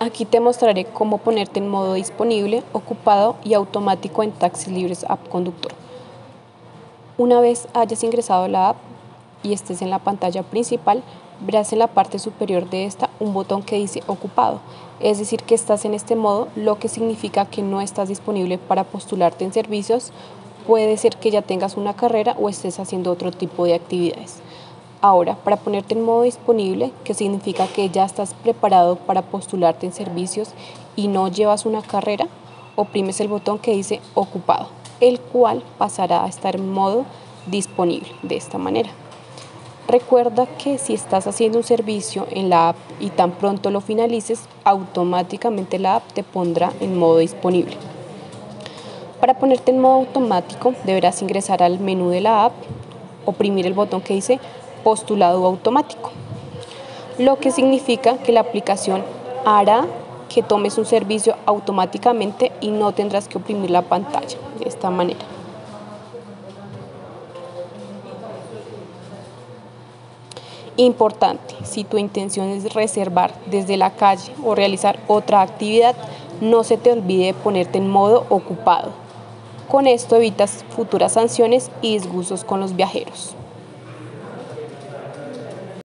Aquí te mostraré cómo ponerte en modo disponible, ocupado y automático en Taxis Libres App Conductor. Una vez hayas ingresado a la app y estés en la pantalla principal, verás en la parte superior de esta un botón que dice ocupado, es decir que estás en este modo, lo que significa que no estás disponible para postularte en servicios. Puede ser que ya tengas una carrera o estés haciendo otro tipo de actividades. Ahora, para ponerte en modo disponible, que significa que ya estás preparado para postularte en servicios y no llevas una carrera, oprimes el botón que dice ocupado, el cual pasará a estar en modo disponible de esta manera. Recuerda que si estás haciendo un servicio en la app y tan pronto lo finalices, automáticamente la app te pondrá en modo disponible. Para ponerte en modo automático, deberás ingresar al menú de la app, oprimir el botón que dice postulado automático, lo que significa que la aplicación hará que tomes un servicio automáticamente y no tendrás que oprimir la pantalla de esta manera. Importante, si tu intención es reservar desde la calle o realizar otra actividad, no se te olvide ponerte en modo ocupado. Con esto evitas futuras sanciones y disgustos con los viajeros.